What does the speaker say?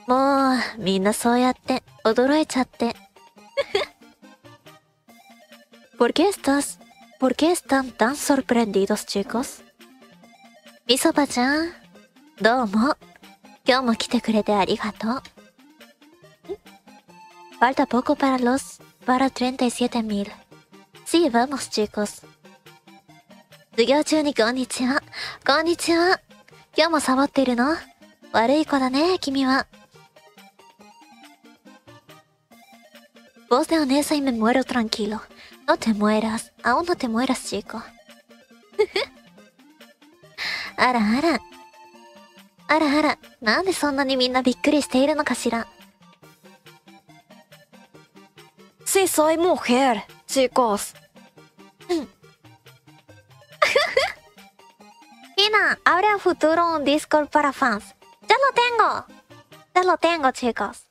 もう、みんなそうやって、驚いちゃって。¿Por qué están tan sorprendidos, chicos? みそばちゃん、どうも。今日も来てくれてありがとう。Falta poco para 37,000. Sí, vamos, chicos. 授業中にこんにちは。こんにちは。今日もサボってるの？悪い子だね、君は。Voz de Onesa y me muero tranquilo. No te mueras. Aún no te mueras, chico. あらあら。あらあら。なんでそんなにみんなびっくりしているのかしら。 Sí, soy mujer, chicos. Gina, abre a futuro un Discord para fans. Ya lo tengo, chicos.